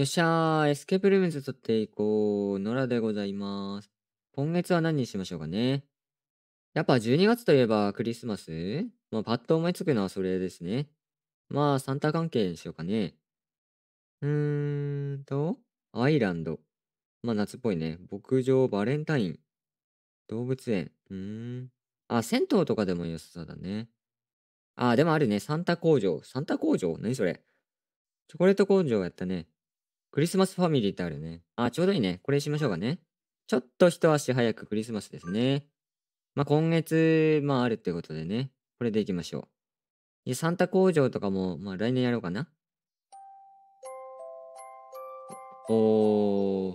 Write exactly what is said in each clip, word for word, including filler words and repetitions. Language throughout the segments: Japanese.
よっしゃー、エスケープルームズ取っていこう。野良でございます。今月は何にしましょうかね。やっぱじゅうにがつといえばクリスマス。まあ、パッと思いつくのはそれですね。まあ、サンタ関係にしようかね。うーんと、アイランド。まあ、夏っぽいね。牧場、バレンタイン、動物園。うーん。あ、銭湯とかでも良さそうだね。あ、でもあるね。サンタ工場。サンタ工場何それ。チョコレート工場やったね。クリスマスファミリーってあるね。あ、ちょうどいいね。これしましょうかね。ちょっと一足早くクリスマスですね。まあ、今月、まああるってことでね。これでいきましょう。で、サンタ工場とかも、まあ来年やろうかな。おー。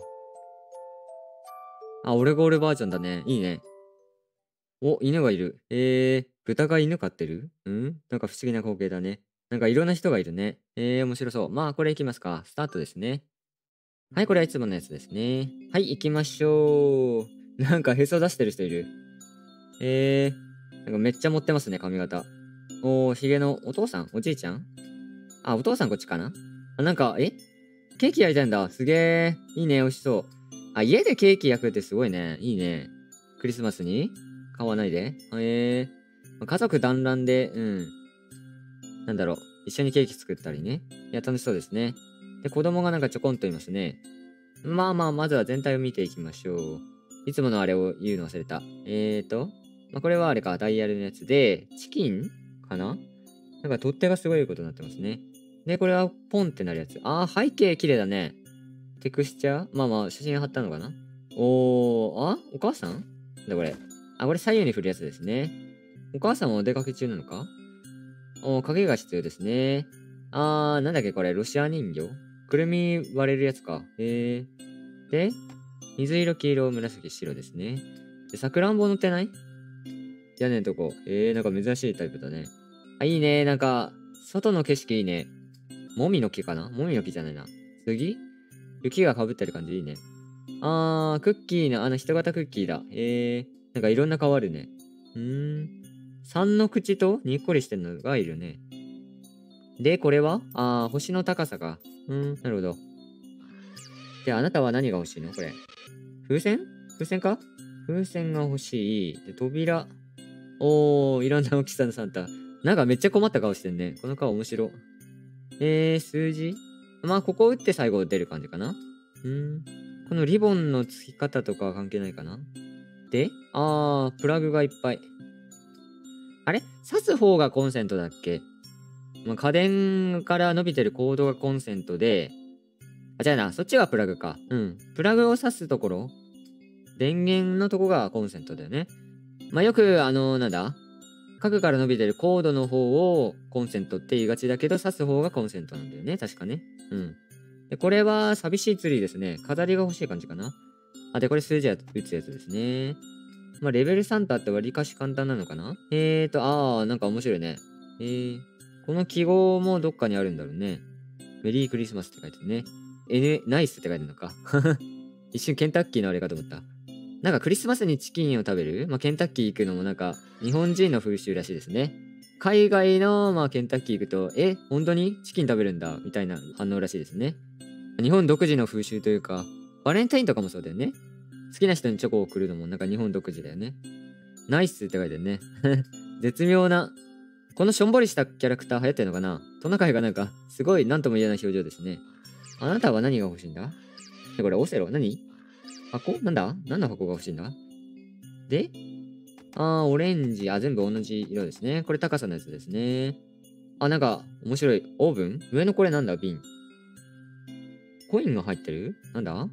あ、オレゴールバージョンだね。いいね。お、犬がいる。えー、豚が犬飼ってるんなんか不思議な光景だね。なんかいろんな人がいるね。えー、面白そう。まあこれいきますか。スタートですね。はい、これはいつものやつですね。はい、行きましょう。なんかへそ出してる人いる。えー、なんかめっちゃ持ってますね、髪型。おー、ひげのお父さんおじいちゃん。あ、お父さんこっちかな。あ、なんか、えケーキ焼いてんだ。すげえ。いいね、美味しそう。あ、家でケーキ焼くってすごいね。いいね。クリスマスに買わないで。へえー。家族団らんで、うん。なんだろう。一緒にケーキ作ったりね。いや、楽しそうですね。で、子供がなんかちょこんといますね。まあまあ、まずは全体を見ていきましょう。いつものあれを言うの忘れた。えーと、まあ、これはあれか、ダイヤルのやつで、チキンかな。なんか取っ手がすごいことになってますね。で、これはポンってなるやつ。あー、背景綺麗だね。テクスチャーまあまあ、写真貼ったのかな。おー、あお母さんだこれ。あ、これ左右に振るやつですね。お母さんもお出かけ中なのか。おー、影が必要ですね。あー、なんだっけこれ、ロシア人形くるみ割れるやつか。へえー。で、水色、黄色、紫、白ですね。で、さくらんぼ乗ってない屋根のとこ。えー、なんか珍しいタイプだね。あ、いいね。なんか、外の景色いいね。もみの木かなもみの木じゃないな。杉雪がかぶってる感じいいね。あー、クッキーの、あの人型クッキーだ。えー、なんかいろんな顔あるね。うーん。三の口とにっこりしてるのがいるね。で、これはあー、星の高さか。うーん、なるほど。で、あなたは何が欲しいのこれ。風船風船か風船が欲しい。で、扉。おー、いろんな大きさのサンタ。なんかめっちゃ困った顔してんね。この顔面白。えー、数字まあ、ここ打って最後出る感じかな。うん。このリボンの付き方とかは関係ないかな。で、あー、プラグがいっぱい。あれ刺す方がコンセントだっけ。まあ、家電から伸びてるコードがコンセントで、あ、じゃあな、そっちがプラグか。うん。プラグを挿すところ、電源のとこがコンセントだよね。まあ、よく、あのーなんだ角から伸びてるコードの方をコンセントって言いがちだけど、挿す方がコンセントなんだよね。確かね。うん。で、これは寂しいツリーですね。飾りが欲しい感じかな。あ、で、これ数字打つやつですね。まあ、レベルサンタって割かし簡単なのかな。えーと、あー、なんか面白いね。えー、この記号もどっかにあるんだろうね。メリークリスマスって書いてるね。N、ナイスって書いてるのか。一瞬ケンタッキーのあれかと思った。なんかクリスマスにチキンを食べるまあ、ケンタッキー行くのもなんか日本人の風習らしいですね。海外のまあケンタッキー行くと、え、本当にチキン食べるんだみたいな反応らしいですね。日本独自の風習というか、バレンタインとかもそうだよね。好きな人にチョコを送るのもなんか日本独自だよね。ナイスって書いてるね。絶妙な。このしょんぼりしたキャラクター流行ってるのかな。トナカイがなんか、すごい何とも言えない表情ですね。あなたは何が欲しいんだ。えこれオセロ何箱なんだ何の箱が欲しいんだ。で、あー、オレンジ。あ、全部同じ色ですね。これ高さのやつですね。あ、なんか、面白い。オーブン上のこれなんだ瓶。コインが入ってるなんだ。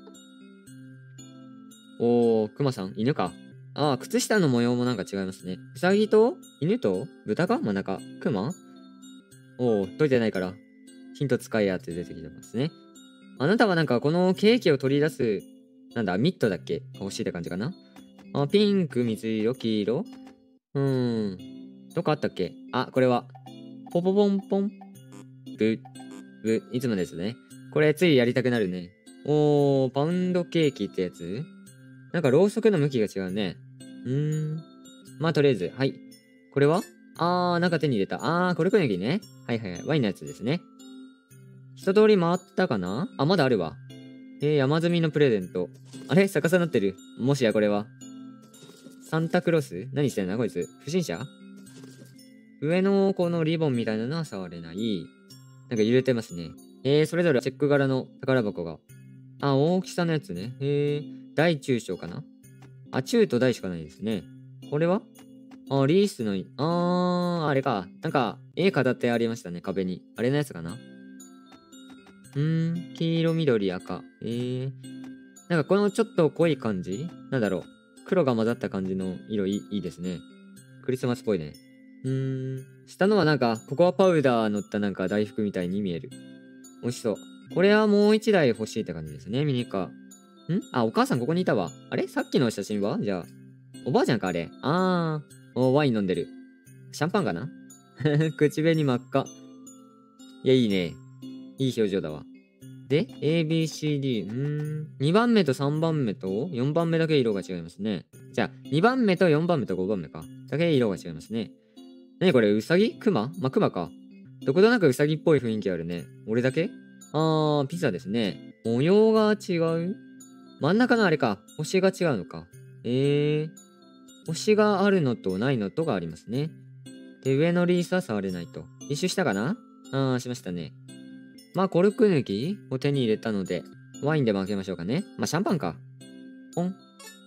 おー、クマさん犬か。あー、靴下の模様もなんか違いますね。ウサギと犬と豚が真ん中。クマおー、解いてないから。ヒント使いやって出てきてますね。あなたはなんかこのケーキを取り出す、なんだ、ミットだっけ欲しいって感じかな。あ、ピンク、水色、黄色。うーん。どっかあったっけ。あ、これは。ポポポンポン。ブ、ブ、いつもですね。これついやりたくなるね。おー、パウンドケーキってやつなんかろうそくの向きが違うね。うーん。まあとりあえず、はい。これはあー、なんか手に入れた。あー、これこねぎね。はいはいはい。ワインのやつですね。 一通り回ったかなあ、まだあるわ。えー、山積みのプレゼント。あれ逆さになってる。もしやこれは。サンタクロース何してんだこいつ。不審者上のこのリボンみたいなのは触れない。なんか揺れてますね。えー、それぞれチェック柄の宝箱が。あ、大きさのやつね。へえー、大中小かなあ、中と大しかないですね。これはあ、リースのい、あー、あれか。なんか、絵飾ってありましたね、壁に。あれのやつかなうーん、黄色、緑、赤。えー。なんかこのちょっと濃い感じなんだろう。黒が混ざった感じの色いいいいですね。クリスマスっぽいね。うーん。下のはなんか、ココアパウダー乗ったなんか大福みたいに見える。美味しそう。これはもう一台欲しいって感じですね、ミニカー。んあ、お母さんここにいたわ。あれさっきの写真はじゃあ。おばあちゃんかあれ。あー。お、ワイン飲んでる。シャンパンかな口紅真っ赤。いや、いいね。いい表情だわ。で、A、B、C、D。うーん。にばんめとさんばんめとよんばんめだけ色が違いますね。じゃあ、にばんめとよんばんめとごばんめか。だけ色が違いますね。なにこれ、うさぎクマまあ、クマか。どことなくうさぎっぽい雰囲気あるね。俺だけあー、ピザですね。模様が違う真ん中のあれか。星が違うのか。えー。星があるのとないのとがありますね。で、上のリースは触れないと。一周したかなあー、しましたね。まあ、コルク抜きを手に入れたので、ワインでも開けましょうかね。まあ、シャンパンか。ポン。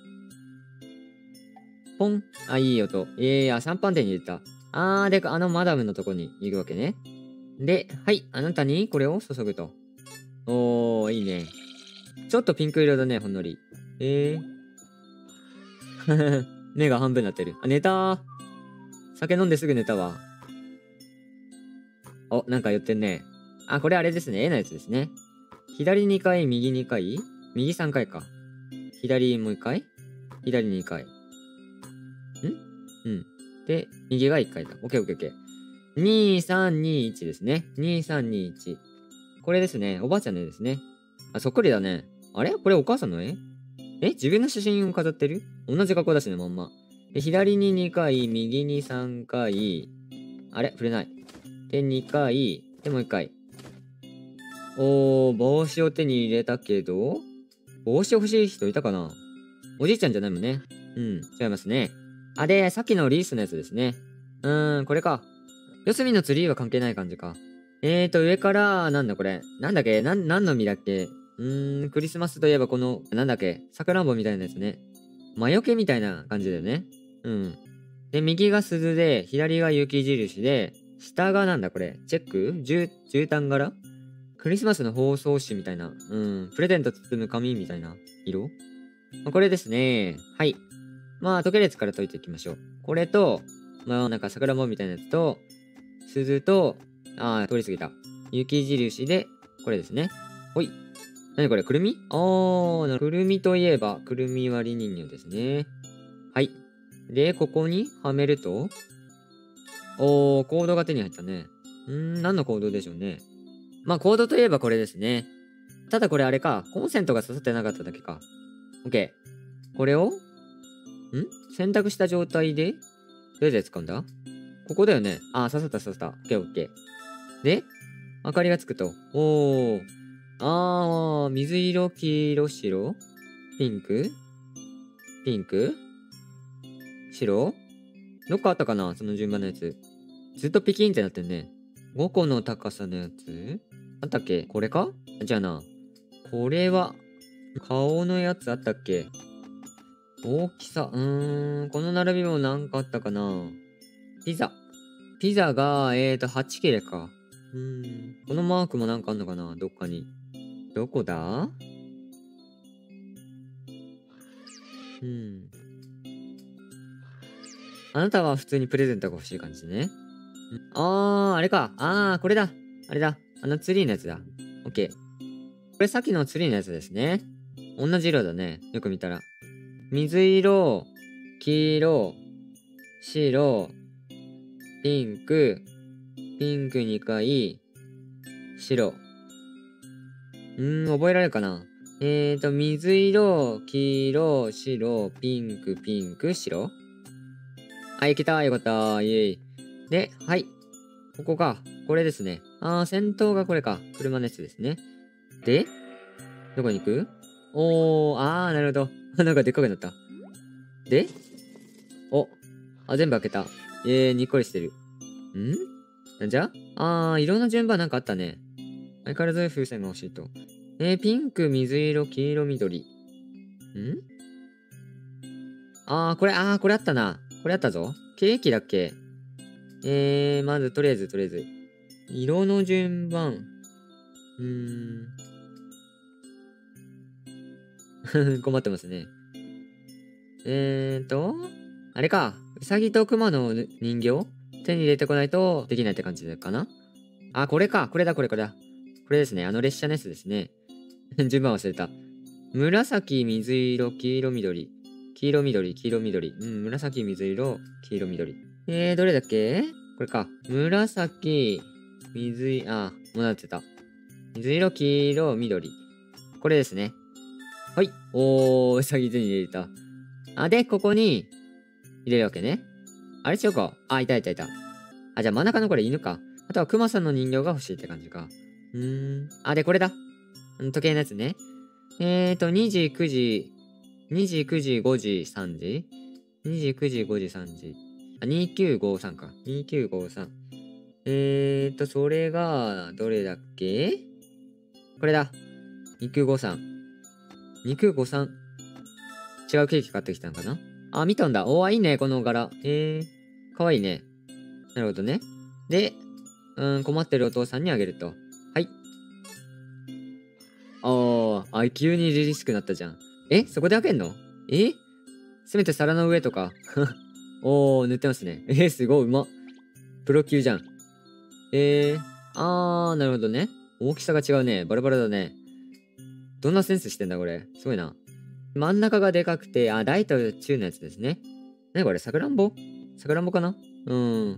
ポン。あ、いい音。えー、あ、シャンパン店に入れた。あー、で、あのマダムのとこに行くわけね。で、はい、あなたにこれを注ぐと。おー、いいね。ちょっとピンク色だね、ほんのり。えー。目が半分になってる。あ、寝たー。酒飲んですぐ寝たわ。お、なんか言ってんね。あ、これあれですね。絵のやつですね。左にかい、右にかい右さんかいか。左もういっかい左にかい。んうん。で、右がいっかいだ。オッケーオッケーオッケー。にさんにいちですね。にさんにいち。これですね。おばあちゃんの絵ですね。あ、そっくりだね。あれこれお母さんの絵え自分の写真を飾ってる同じ格好だしね、まんま。で、左ににかい、右にさんかい。あれ触れない。で、にかい。で、もういっかい。おー、帽子を手に入れたけど、帽子欲しい人いたかなおじいちゃんじゃないもんね。うん、違いますね。あれ、さっきのリースのやつですね。うーん、これか。四隅のツリーは関係ない感じか。えーと、上から、なんだこれ。なんだっけなん、何の実だっけうーん、クリスマスといえばこの、なんだっけさくらんぼみたいなやつね。魔除けみたいな感じだよね。うん。で、右が鈴で、左が雪印で、下がなんだこれ。チェック絨絨毯柄クリスマスの包装紙みたいな。うん。プレゼント包む紙みたいな色まあこれですね。はい。まあ、時系列から解いていきましょう。これと、まあ、なんか桜もみたいなやつと、鈴と、ああ、通り過ぎた。雪印で、これですね。ほい。なにこれ、くるみあー、なくるみといえば、くるみ割り人形ですね。はい。で、ここにはめると、おー、コードが手に入ったね。んー、何のコードでしょうね。まあ、コードといえばこれですね。ただこれあれか、コンセントが刺さってなかっただけか。オッケー。これを、ん選択した状態で、どうやって使うんだここだよね。あー、刺さった刺さった。オッケーオッケー。で、明かりがつくと。おー。あー、水色、黄色、白ピンクピンク白どっかあったかなその順番のやつ。ずっとピキンってなってんね。ごこの高さのやつあったっけこれかじゃあな。これは、顔のやつあったっけ大きさ、うーん、この並びもなんかあったかなピザ。ピザが、えーと、はち切れか。うーん、このマークもなんかあんのかなどっかに。どこだうん。あなたは普通にプレゼントが欲しい感じね。んあー、あれか。あー、これだ。あれだ。あのツリーのやつだ。オッケー。これさっきのツリーのやつですね。同じ色だね。よく見たら。水色、黄色、白、ピンク、ピンクにかい、白。うーん、覚えられるかなえーと、水色、黄色、白、ピンク、ピンク、白あ、いけた、よかった、イエイ。で、はい。ここか。これですね。 あー、先頭がこれか。車のやつですね。で、どこに行く？おー、あー、なるほど。なんかでっかくなった。で、お、あ、全部開けた。えー、にっこりしてる。んなんじゃあー、色の順番なんかあったね。相変わらず風船が欲しいと。えー、ピンク、水色、黄色、緑。んあー、これ、あー、これあったな。これあったぞ。ケーキだっけ？えー、まず、とりあえず、とりあえず。色の順番。うーん。困ってますね。えーと、あれか。うさぎと熊の人形手に入れてこないとできないって感じかな。あ、これか。これだ、これ、これだ。これですね。あの列車のやつですね。順番忘れた。紫、水色、黄色、緑。黄色、緑、黄色、緑。うん、紫、水色、黄色、緑。えー、どれだっけ？これか。紫、水い、あ、もうなってた。水色、黄色、緑。これですね。はい。おー、うさぎ手に入れた。あ、で、ここに入れるわけね。あれ違うか。あ、いたいたいた。あ、じゃあ真ん中のこれ犬か。あとはクマさんの人形が欲しいって感じか。うーん。あ、で、これだ。うん時計のやつね。えーと、にじ、くじ、にじ、くじ、ごじ、さんじ ?にじ、くじ、ごじ、さんじ。あ、にきゅうごさんか。にきゅうごさん。えーと、それが、どれだっけ？これだ。にきゅうごさん。にきゅうごさん。違うケーキ買ってきたんかな。あ、見たんだ。おー、いいね、この柄。えー、かわいいね。なるほどね。で、うん、困ってるお父さんにあげると。はい。あー、あ、急に凛々しくなったじゃん。え、そこで開けんの？えせめて皿の上とか。おー、塗ってますね。えー、すごい、うまっ。プロ級じゃん。えー、あー、なるほどね。大きさが違うね。バラバラだね。どんなセンスしてんだ、これ。すごいな。真ん中がでかくて、あ、大と中のやつですね。なにこれ、さくらんぼ？さくらんぼかな？うん。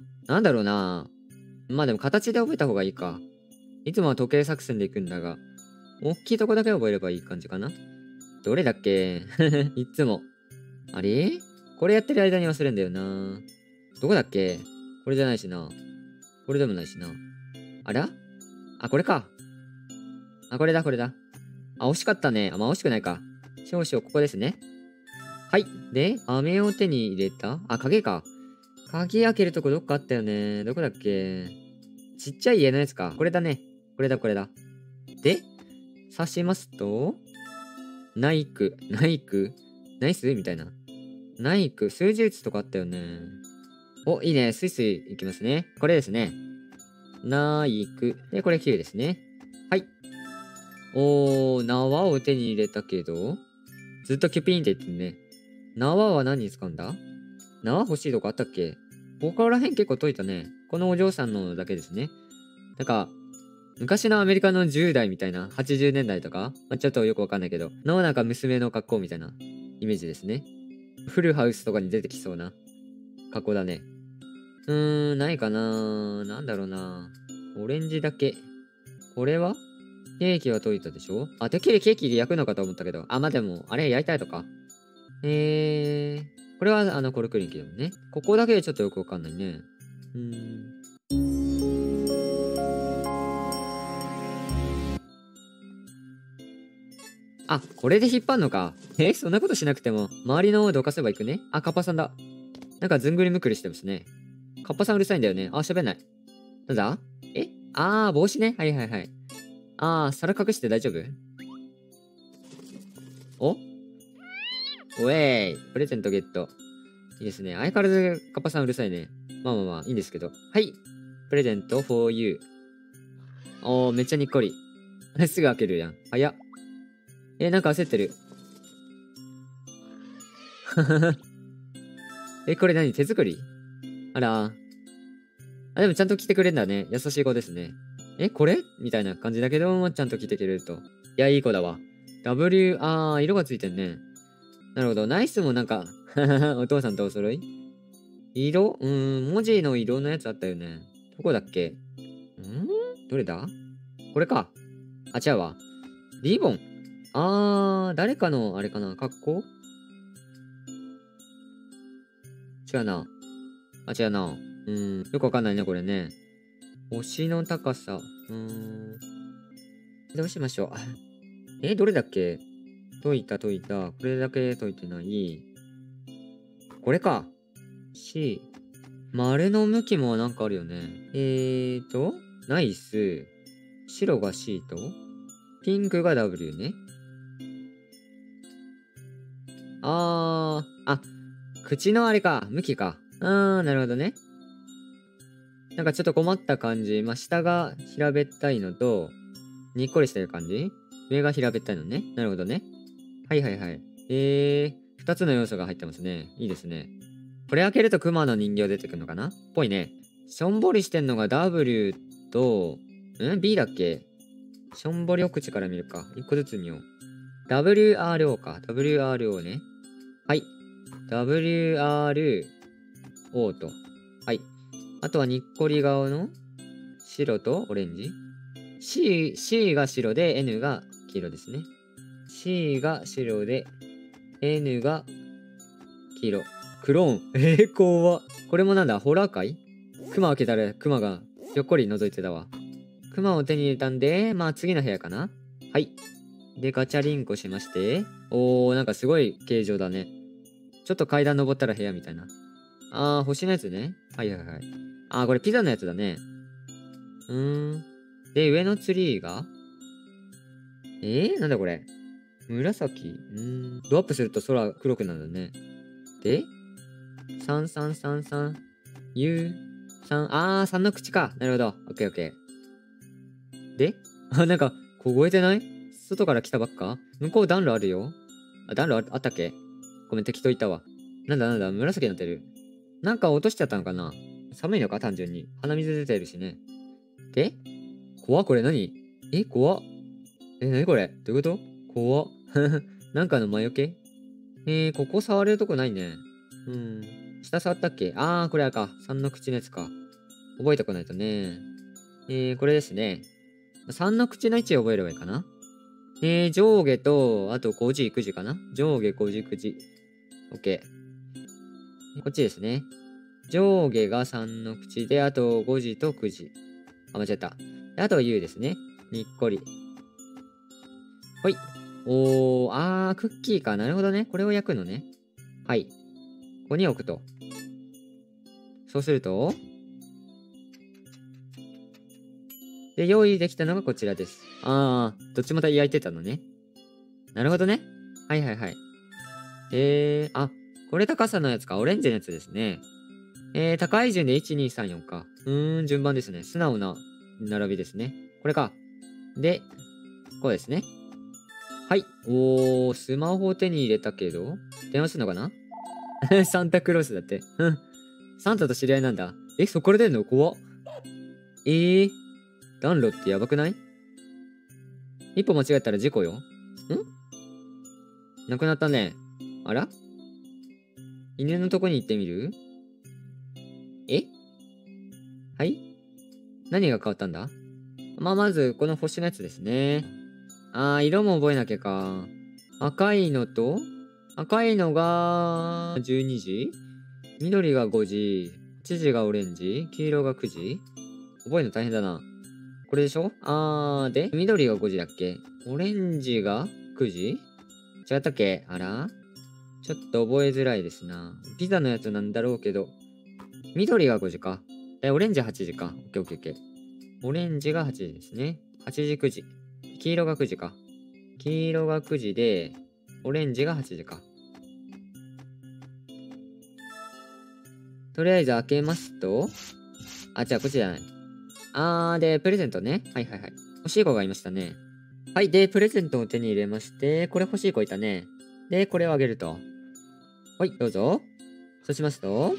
なんだろうな。まあでも形で覚えた方がいいか。いつもは時計作戦で行くんだが、大きいとこだけ覚えればいい感じかな。どれだっけ？いっつも。あれこれやってる間に忘れんだよな。どこだっけ？これじゃないしな。これでもないしな。あらあ、これか。あ、これだ、これだ。あ、惜しかったね。あ、まあ惜しくないか。少々ここですね。はい。で、飴を手に入れた。あ、鍵か。鍵開けるとこどっかあったよね。どこだっけ？ちっちゃい家のやつか。これだね。これだ、これだ。で、刺しますと、ナイク、ナイク、ナイスみたいな。ナイク、数字打つとかあったよね。お、いいね。スイスイいきますね。これですね。ナイク。で、これきゅうですね。はい。おー、縄を手に入れたけど、ずっとキュピーンって言ってるね。縄は何に使うんだ？縄欲しいとこあったっけ？ここら辺結構解いたね。このお嬢さんのだけですね。なんか、昔のアメリカのじゅう代みたいな、はちじゅうねんだいとか、まあ、ちょっとよくわかんないけど、のなんか娘の格好みたいなイメージですね。フルハウスとかに出てきそうな格好だね。うーん、ないかな。なんだろうな。オレンジだけ。これはケーキは解いたでしょ？あ、てっきりケーキで焼くのかと思ったけど。あ、まあ、でも、あれ焼いたいとか。えー、これはあのコルクリンキだもんね。ここだけでちょっとよくわかんないね。うーん。あ、これで引っ張んのか。え、そんなことしなくても、周りのをどかせばいくね。あ、カッパさんだ。なんかずんぐりむくりしてますね。カッパさんうるさいんだよね。あ、喋んない。なんだ？えあー、帽子ね。はいはいはい。あー、皿隠して大丈夫？おおえーい。プレゼントゲット。いいですね。相変わらずカッパさんうるさいね。まあまあまあ、いいんですけど。はい。プレゼント for you。おー、めっちゃにっこり。すぐ開けるやん。早っ。えー、なんか焦ってる。え、これ何手作り？あらー。あ、でもちゃんと来てくれんだね。優しい子ですね。え、これみたいな感じだけど、ちゃんと来てくれると。いや、いい子だわ。W、あー、色がついてんね。なるほど。ナイスもなんかお父さんとお揃い色うーん、文字の色のやつあったよね。どこだっけ？んどれだ？これか。あ、違うわ。リボン。あー、誰かの、あれかな格好違うな。あ、違うな。うーん、よくわかんないね、これね。 星の高さ。うーん。どうしましょう。え、どれだっけ？解いた解いた。これだけ解いてない。これか。C。丸の向きもなんかあるよね。えーと、ナイス。白が C と、ピンクが W ね。あー、あ、口のあれか。向きか。あー、なるほどね。なんかちょっと困った感じ。まあ、下が平べったいのと、にっこりしてる感じ。上が平べったいのね。なるほどね。はいはいはい。えー、ふたつの要素が入ってますね。いいですね。これ開けるとクマの人形出てくるのかなっぽいね。しょんぼりしてんのが W と、ん ?B だっけ？しょんぼりを口から見るか。いっこずつ見よう。ダブリューアールオー か。ダブリューアールオー ね。はい。ダブリューアールオー と。はい。あとはにっこり顔の白とオレンジ。C、C が白で N が黄色ですね。C が白で N が黄色。クローン。えー、怖っ。これもなんだ、ホラー界？クマ開けたらクマがひょっこり覗いてたわ。クマを手に入れたんで、まあ次の部屋かな。はい。で、ガチャリンコしまして。おー、なんかすごい形状だね。ちょっと階段登ったら部屋みたいな。あー、星のやつね。はいはいはい。あー、これピザのやつだね。うーん。で、上のツリーがえー、なんだこれ。紫うーん。ドアップすると空黒くなるんだね。で、さんさんさんさん。U、さん、あー、さんの口か。なるほど。オッケーオッケー。で、あ、なんか、凍えてない？外から来たばっか？向こう暖炉あるよ。あ、暖炉ああったっけ？ごめん、適当言ったわ。なんだなんだ、紫になってる。なんか落としちゃったのかな？寒いのか単純に。鼻水出てるしね。で、怖っ、これ何？え、怖っ。え、なにこれ？どういうこと？怖っ。なんかの魔除け？えー、ここ触れるとこないね。うん。下触ったっけ？あー、これあれか。さんの口のやつか。覚えてこないとね。えー、これですね。さんの口の位置を覚えればいいかな。えー、上下と、あとごじ、くじかな。上下ごじ、くじ。オッケー。こっちですね。上下がさんの口で、あとごじとくじ。あ、間違った。であと U ですね。にっこり。ほい。おー、あー、クッキーか。なるほどね。これを焼くのね。はい。ここに置くと。そうすると、で、用意できたのがこちらです。あー、どっちも焼いてたのね。なるほどね。はいはいはい。えー、あ、これ高さのやつか。オレンジのやつですね。えー、高い順でいち、に、さん、よんか。うーん、順番ですね。素直な並びですね。これか。で、こうですね。はい。おー、スマホを手に入れたけど、電話するのかな？サンタクロースだって。うん。サンタと知り合いなんだ。え、そこから出んの？怖っ。えー、暖炉ってやばくない？一歩間違えたら事故よ。ん？なくなったね。あら？犬のとこに行ってみる？え？はい？何が変わったんだ？まあ、まず、この星のやつですね。あー、色も覚えなきゃか。赤いのと、赤いのがじゅうにじ、緑がごじ、はちじがオレンジ、黄色がくじ。覚えるの大変だな。これでしょ？あー、で、緑がごじだっけ？オレンジがくじ？違ったっけ？あら？ちょっと覚えづらいですな。ピザのやつなんだろうけど。緑がごじか。え、オレンジはちじか。オッケーオッケーオッケー。オレンジがはちじですね。はちじくじ。黄色がくじか。黄色がくじで、オレンジがはちじか。とりあえず開けますと、あ、違う、こっちじゃない。あー、で、プレゼントね。はいはいはい。欲しい子がいましたね。はい、で、プレゼントを手に入れまして、これ欲しい子いたね。で、これをあげると。はい、どうぞ。そうしますと、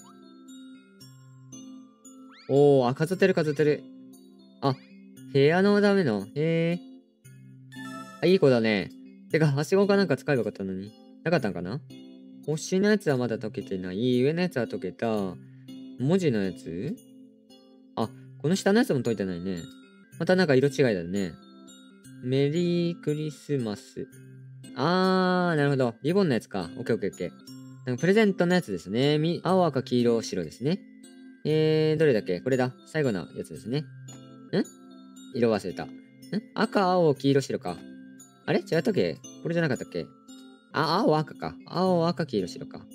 おー、あ、飾ってる飾ってる。あ、部屋のための。へえ。あ、いい子だね。てか、はしごかなんか使えばよかったのに。なかったんかな？星のやつはまだ溶けてない。上のやつは溶けた。文字のやつ？あ、この下のやつも解いてないね。またなんか色違いだね。メリークリスマス。あー、なるほど。リボンのやつか。オッケーオッケーオッケー。なんかプレゼントのやつですね。み、青赤黄色白ですね。 えー、どれだっけこれだ。最後のやつですね。ん色忘れた。ん赤、青、黄色、白か。あれ違ったっけこれじゃなかったっけあ、青、赤か。青、赤、黄色、白か。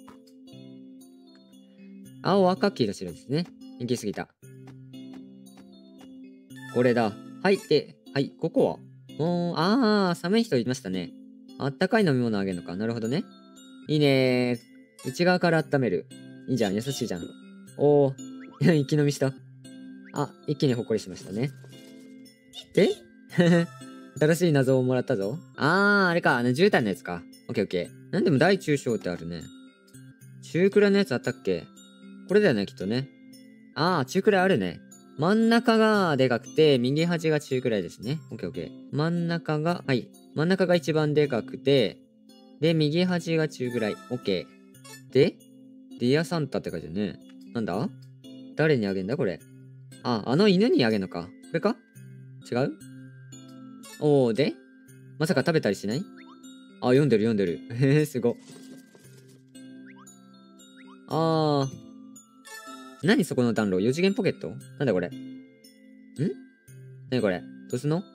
青、赤、黄色、白ですね。行き過ぎた。これだ。はい。で、はい。ここはもう、あー、寒い人いましたね。あったかい飲み物あげるのか。なるほどね。いいねー。内側から温める。いいじゃん。優しいじゃん。おー。一気飲みした。あ、一気にほっこりしましたね。で新しい謎をもらったぞ。あー、あれか。あの、絨毯のやつか。オッケーオッケー。なんでも大中小ってあるね。中くらいのやつあったっけこれだよね、きっとね。あー、中くらいあるね。真ん中がでかくて、右端が中くらいですね。オッケーオッケー。真ん中が、はい。真ん中が一番でかくて、で、右端が中くらい。オッケー。で、ディアサンタって書いてるね。なんだ誰にあげんだこれ。あ、あの犬にあげんのか。これか違うおー、でまさか食べたりしないあ、読んでる読んでる。へへ、すご。あー。何そこの暖炉よ次元ポケットなんだこれん何これどうすんの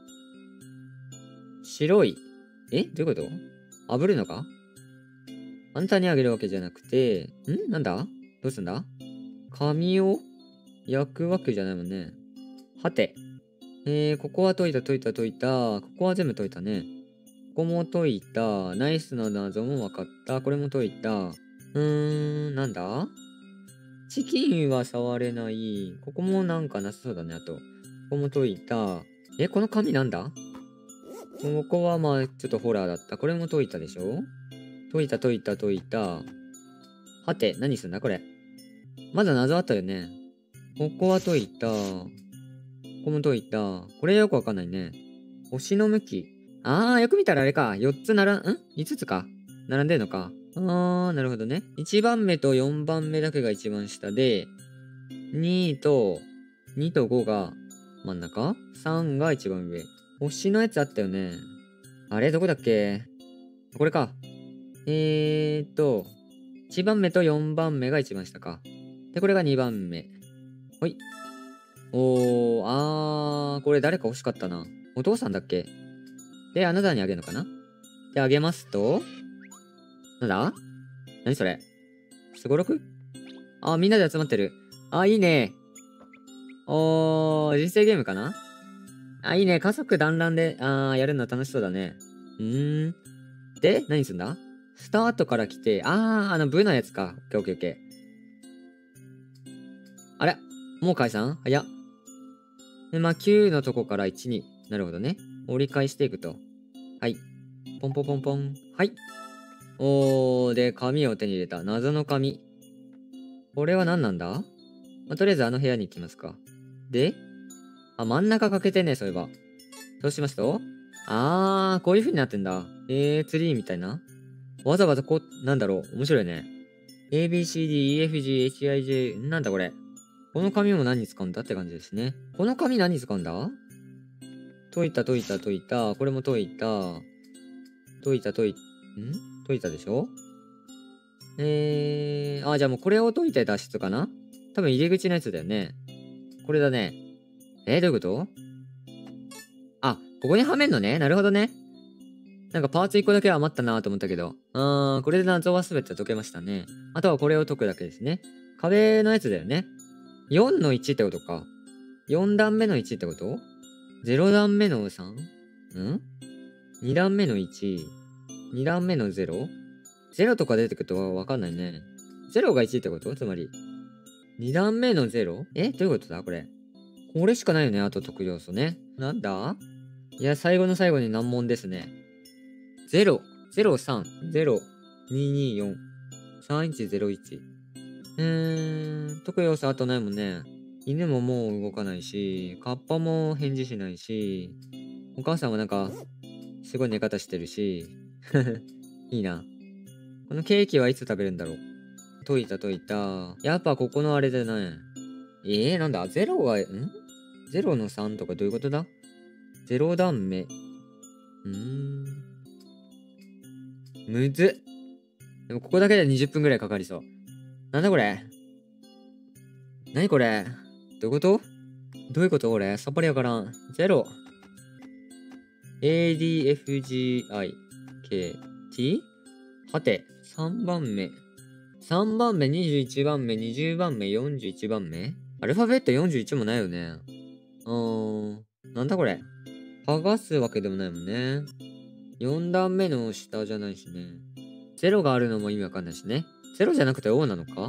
白い。えどういうこと炙るのかあんたにあげるわけじゃなくて、んなんだどうすんだ紙を焼くわけじゃないもんね。はて。えー、ここは解いた解いた解いた。ここは全部解いたね。ここも解いた。ナイスな謎も分かった。これも解いた。うーん、なんだチキンは触れない。ここもなんかなさそうだね、あと。ここも解いた。え、この紙なんだここはまあ、ちょっとホラーだった。これも解いたでしょ解いた解いた解いた。はて、何すんだこれ。まだ謎あったよね。ここは解いた。ここも解いた。これよくわかんないね。星の向き。あー、よく見たらあれか。よっつならん、ん ?いつ つか。並んでんのか。あー、なるほどね。いちばんめとよんばんめだけが一番下で、にと、にとごが真ん中 ?さん が一番上。星のやつあったよね。あれどこだっけこれか。えーっと、いちばんめとよんばんめが一番下か。で、これがにばんめ。ほい。おー、あー、これ誰か欲しかったな。お父さんだっけで、あなたにあげるのかなで、あげますと、なんだ何それすごろくあー、みんなで集まってる。あー、いいね。おー、人生ゲームかなあ、いいね。家族団らんで、あー、やるの楽しそうだね。うーん。で、何すんだスタートから来て、あー、あの、ブのやつか。オッケーオッケーオッケー。あれもう解散早っ。で、まあ、きゅうのとこからいちに。なるほどね。折り返していくと。はい。ポンポンポンポン。はい。おー、で、紙を手に入れた。謎の紙。これは何なんだ、まあ、とりあえずあの部屋に行きますか。で、あ、真ん中欠けてね、そういえば。そうしますと、あー、こういう風になってんだ。えー、ツリーみたいな。わざわざこう、なんだろう。面白いね。エービーシーディーイーエフジーエイチアイジェー、なんだこれ。この紙も何に使うんだって感じですね。この紙何に使うんだ解いた解いた解いた。これも解いた。解いた解い、ん解いたでしょえー、あ、じゃあもうこれを解いて脱出かな多分入り口のやつだよね。これだね。えー、どういうことあ、ここにはめんのね。なるほどね。なんかパーツいっこだけ余ったなと思ったけど。あー、これで謎は全て解けましたね。あとはこれを解くだけですね。壁のやつだよね。よんのいちってことか。よん段目のいちってこと ?ゼロ 段目の さん? ん ?に 段目のいち。に段目の ゼロ?ゼロ とか出てくるとわかんないね。ゼロがいちってことつまり。に段目の ゼロ? えどういうことだこれ。これしかないよね。あと解く要素ね。なんだいや、最後の最後に難問ですね。ゼロ、ゼロさん、ゼロ、にによん、さんいちゼロいち。うーん、解く要素あとないもんね。犬ももう動かないし、カッパも返事しないし、お母さんはなんか、すごい寝方してるし、いいな。このケーキはいつ食べるんだろう。解いた解いた。やっぱここのあれだね。えー、なんだゼロは、んゼロのさんとかどういうことだゼロ段目。うーん。むずっ。でもここだけでにじゅっぷんぐらいかかりそう。なんだこれ何これ？どういうこと？どういうこと？俺、さっぱりわからん。ゼロ。エーディーエフジーアイケーティー？ はて、さんばんめ。さんばんめ、にじゅういちばんめ、にじゅうばんめ、よんじゅういちばんめ？アルファベットよんじゅういちもないよね。うーん。なんだこれ。剥がすわけでもないもんね。よん段目の下じゃないしね。ゼロがあるのも意味わかんないしね。ゼロじゃなくて O なのか？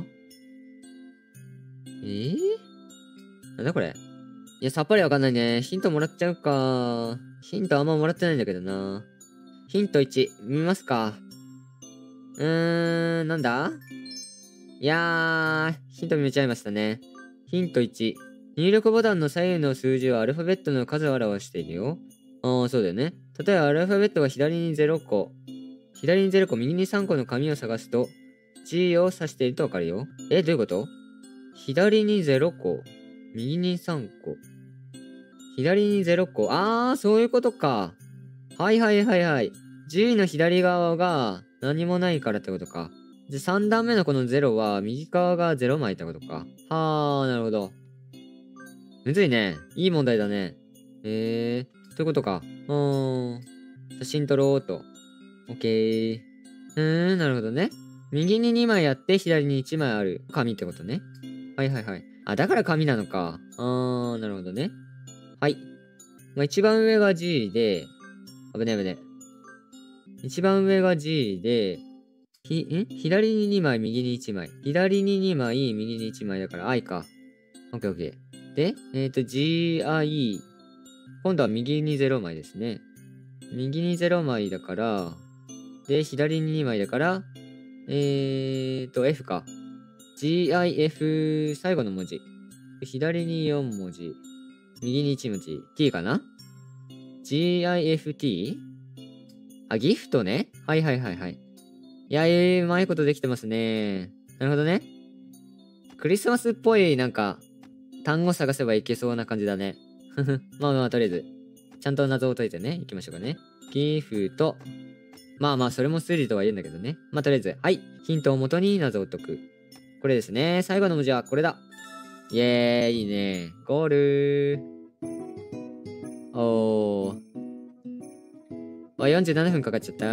えー、なんだこれ。いや、さっぱりわかんないね。ヒントもらっちゃうか。ヒントあんまもらってないんだけどな。ヒントいち、見ますか。うーん、なんだ？いやー、ヒント見ちゃいましたね。ヒントいち、入力ボタンの左右の数字はアルファベットの数を表しているよ。ああ、そうだよね。例えばアルファベットが左にゼロこ、左にゼロこ、右にさんこの紙を探すと、G を指しているとわかるよ。え、どういうこと？左にゼロこ、右にさんこ。左にゼロこ。あー、そういうことか。はいはいはいはい。G の左側が何もないからってことか。で、さん段目のこのゼロは右側がゼロ枚ってことか。はー、なるほど。むずいね。いい問題だね。へえー、ということか。うーん。写真撮ろうと。オッケー。うーん、なるほどね。右ににまいあって左にいちまいある紙ってことね。はいはいはい。あ、だから紙なのか。あー、なるほどね。はい。まあ、一番上が G で、危ね危ね。一番上が G で、ひ、ん左ににまい、右にいちまい。左ににまい、右にいちまいだから I か。オッケーオッケー。で、えっ、ー、と、ジーアイ。今度は右にゼロ枚ですね。右にゼロ枚だから、で、左ににまいだから、えーと、F か。ジーアイエフ、最後の文字。左によん文字。右にいち文字。T かな？ ジーアイエフティー？ あ、ギフトね。はいはいはいはい。いや、えー、うまいことできてますね。なるほどね。クリスマスっぽい、なんか、単語探せばいけそうな感じだね。ふふ。まあまあ、とりあえず、ちゃんと謎を解いてね、行きましょうかね。ギフト。まあまあ、それも筋とは言うんだけどね。まあ、とりあえず、はい。ヒントをもとに謎を解く。これですね。最後の文字はこれだ。イエーイ、いいね。ゴールー。おー。あ、よんじゅうななふんかかっちゃった。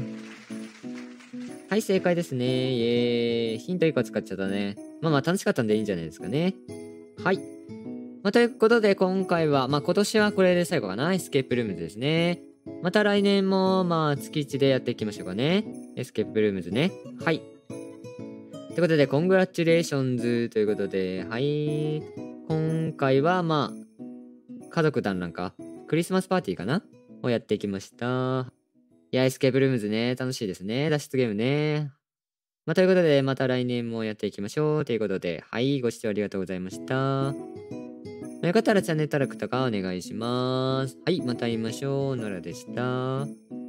はい、正解ですね。イエーイ。ヒントいっこ使っちゃったね。まあまあ、楽しかったんでいいんじゃないですかね。はい。まあ、ということで、今回は、まあ今年はこれで最後かな。エスケープルームズですね。また来年も、まあ月いちでやっていきましょうかね。エスケープルームズね。はい。ということで、コングラチュレーションズということで、はい。今回は、まあ、家族団らんか。クリスマスパーティーかなをやっていきました。いや、エスケープルームズね。楽しいですね。脱出ゲームね。まあ、ということで、また来年もやっていきましょう。ということで、はい。ご視聴ありがとうございました。よかったらチャンネル登録とかお願いします。はい。また会いましょう。ノラでした。